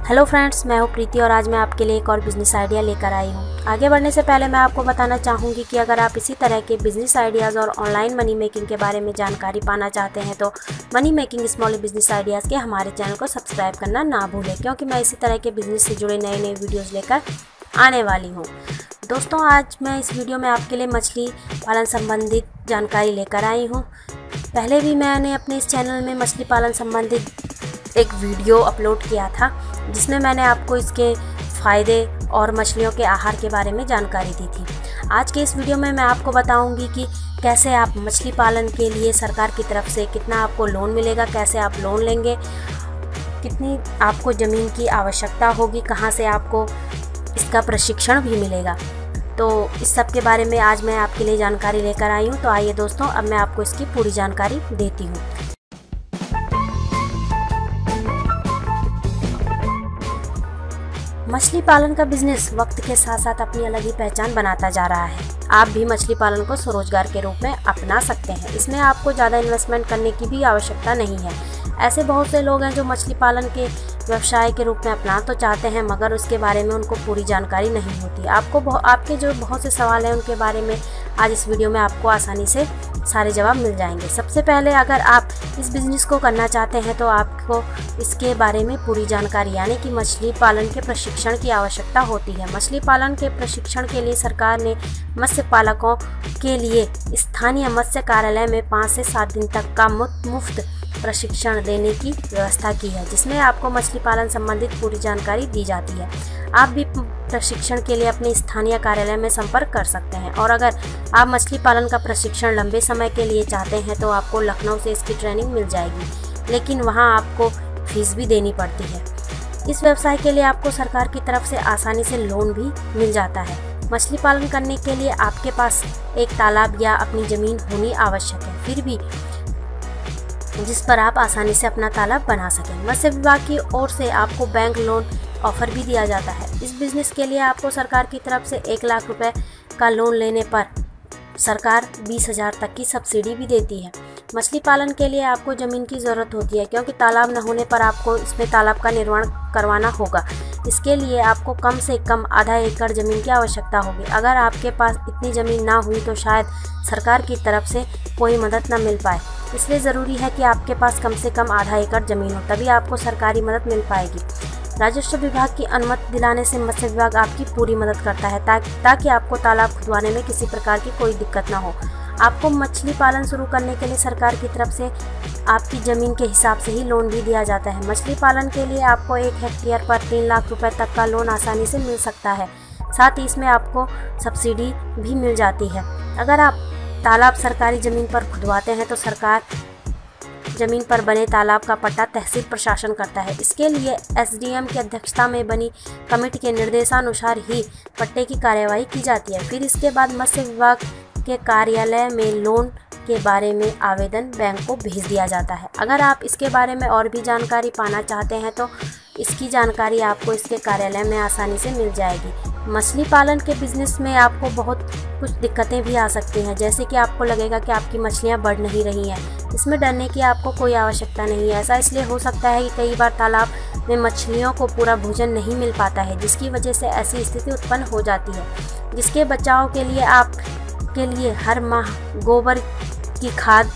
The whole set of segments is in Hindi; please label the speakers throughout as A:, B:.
A: हेलो फ्रेंड्स, मैं हूं प्रीति और आज मैं आपके लिए एक और बिज़नेस आइडिया लेकर आई हूं। आगे बढ़ने से पहले मैं आपको बताना चाहूँगी कि अगर आप इसी तरह के बिज़नेस आइडियाज़ और ऑनलाइन मनी मेकिंग के बारे में जानकारी पाना चाहते हैं तो money making small business ideas के हमारे चैनल को सब्सक्राइब करना ना भूलें, क्योंकि मैं इसी तरह के बिज़नेस से जुड़े नए नए वीडियोज़ लेकर आने वाली हूँ। दोस्तों, आज मैं इस वीडियो में आपके लिए मछली पालन संबंधित जानकारी लेकर आई हूँ। पहले भी मैंने अपने इस चैनल में मछली पालन संबंधित एक वीडियो अपलोड किया था, जिसमें मैंने आपको इसके फ़ायदे और मछलियों के आहार के बारे में जानकारी दी थी। आज के इस वीडियो में मैं आपको बताऊंगी कि कैसे आप मछली पालन के लिए सरकार की तरफ से कितना आपको लोन मिलेगा, कैसे आप लोन लेंगे, कितनी आपको ज़मीन की आवश्यकता होगी, कहां से आपको इसका प्रशिक्षण भी मिलेगा। तो इस सब के बारे में आज मैं आपके लिए जानकारी लेकर आई हूँ। तो आइए दोस्तों, अब मैं आपको इसकी पूरी जानकारी देती हूँ। मछली पालन का बिजनेस वक्त के साथ साथ अपनी अलग ही पहचान बनाता जा रहा है। आप भी मछली पालन को स्वरोजगार के रूप में अपना सकते हैं। इसमें आपको ज़्यादा इन्वेस्टमेंट करने की भी आवश्यकता नहीं है। ऐसे बहुत से लोग हैं जो मछली पालन के व्यवसाय के रूप में अपना तो चाहते हैं, मगर उसके बारे में उनको पूरी जानकारी नहीं होती। आपके जो बहुत से सवाल हैं उनके बारे में आज इस वीडियो में आपको आसानी से सारे जवाब मिल जाएंगे। सबसे पहले, अगर आप इस बिज़नेस को करना चाहते हैं तो आपको इसके बारे में पूरी जानकारी यानी कि मछली पालन के प्रशिक्षण की आवश्यकता होती है। मछली पालन के प्रशिक्षण के लिए सरकार ने मत्स्य पालकों के लिए स्थानीय मत्स्य कार्यालय में 5 से 7 दिन तक का मुफ्त प्रशिक्षण देने की व्यवस्था की है, जिसमें आपको मछली पालन संबंधित पूरी जानकारी दी जाती है। आप भी प्रशिक्षण के लिए अपने स्थानीय कार्यालय में संपर्क कर सकते हैं। और अगर आप मछली पालन का प्रशिक्षण लंबे समय के लिए चाहते हैं तो आपको लखनऊ से इसकी ट्रेनिंग मिल जाएगी, लेकिन वहां आपको फीस भी देनी पड़ती है। इस व्यवसाय के लिए आपको सरकार की तरफ से आसानी से लोन भी मिल जाता है। मछली पालन करने के लिए आपके पास एक तालाब या अपनी ज़मीन होनी आवश्यक है, फिर भी जिस पर आप आसानी से अपना तालाब बना सकें। मत्स्य विभाग की ओर से आपको बैंक लोन ऑफर भी दिया जाता है। इस बिज़नेस के लिए आपको सरकार की तरफ से 1 लाख रुपए का लोन लेने पर सरकार 20,000 तक की सब्सिडी भी देती है। मछली पालन के लिए आपको ज़मीन की ज़रूरत होती है, क्योंकि तालाब न होने पर आपको इसमें तालाब का निर्माण करवाना होगा। इसके लिए आपको कम से कम आधा एकड़ ज़मीन की आवश्यकता होगी। अगर आपके पास इतनी ज़मीन ना हुई तो शायद सरकार की तरफ से कोई मदद न मिल पाए। इसलिए ज़रूरी है कि आपके पास कम से कम आधा एकड़ ज़मीन हो, तभी आपको सरकारी मदद मिल पाएगी। राजस्व विभाग की अनुमति दिलाने से मत्स्य विभाग आपकी पूरी मदद करता है ताकि आपको तालाब खुदवाने में किसी प्रकार की कोई दिक्कत ना हो। आपको मछली पालन शुरू करने के लिए सरकार की तरफ से आपकी ज़मीन के हिसाब से ही लोन भी दिया जाता है। मछली पालन के लिए आपको 1 हेक्टेयर पर 3 लाख रुपए तक का लोन आसानी से मिल सकता है। साथ ही इसमें आपको सब्सिडी भी मिल जाती है। अगर आप तालाब सरकारी ज़मीन पर खुदवाते हैं तो सरकार ज़मीन पर बने तालाब का पट्टा तहसील प्रशासन करता है। इसके लिए एसडीएम की अध्यक्षता में बनी कमेटी के निर्देशानुसार ही पट्टे की कार्यवाही की जाती है। फिर इसके बाद मत्स्य विभाग के कार्यालय में लोन के बारे में आवेदन बैंक को भेज दिया जाता है। अगर आप इसके बारे में और भी जानकारी पाना चाहते हैं तो इसकी जानकारी आपको इसके कार्यालय में आसानी से मिल जाएगी। मछली पालन के बिज़नेस में आपको बहुत कुछ दिक्कतें भी आ सकती हैं, जैसे कि आपको लगेगा कि आपकी मछलियां बढ़ नहीं रही हैं। इसमें डरने की आपको कोई आवश्यकता नहीं है। ऐसा इसलिए हो सकता है कि कई बार तालाब में मछलियों को पूरा भोजन नहीं मिल पाता है, जिसकी वजह से ऐसी स्थिति उत्पन्न हो जाती है। जिसके बचाव के लिए आपके लिए हर माह गोबर की खाद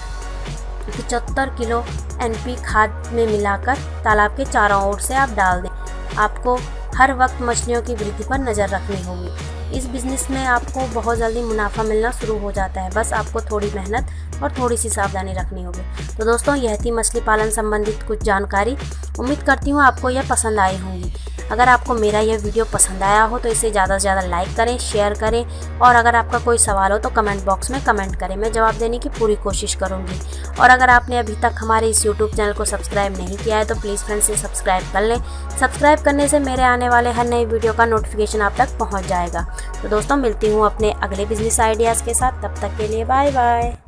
A: 75 किलो NP खाद में मिलाकर तालाब के चारों ओर से आप डाल दें। आपको हर वक्त मछलियों की वृद्धि पर नज़र रखनी होगी। इस बिज़नेस में आपको बहुत जल्दी मुनाफा मिलना शुरू हो जाता है, बस आपको थोड़ी मेहनत और थोड़ी सी सावधानी रखनी होगी। तो दोस्तों, यह थी मछली पालन संबंधित कुछ जानकारी। उम्मीद करती हूँ आपको यह पसंद आई होंगी। अगर आपको मेरा यह वीडियो पसंद आया हो तो इसे ज़्यादा से ज़्यादा लाइक करें, शेयर करें, और अगर आपका कोई सवाल हो तो कमेंट बॉक्स में कमेंट करें। मैं जवाब देने की पूरी कोशिश करूँगी। और अगर आपने अभी तक हमारे इस YouTube चैनल को सब्सक्राइब नहीं किया है तो प्लीज़ फ्रेंड्स से सब्सक्राइब कर लें। सब्सक्राइब करने से मेरे आने वाले हर नए वीडियो का नोटिफिकेशन आप तक पहुँच जाएगा। तो दोस्तों, मिलती हूँ अपने अगले बिजनेस आइडियाज़ के साथ। तब तक के लिए बाय बाय।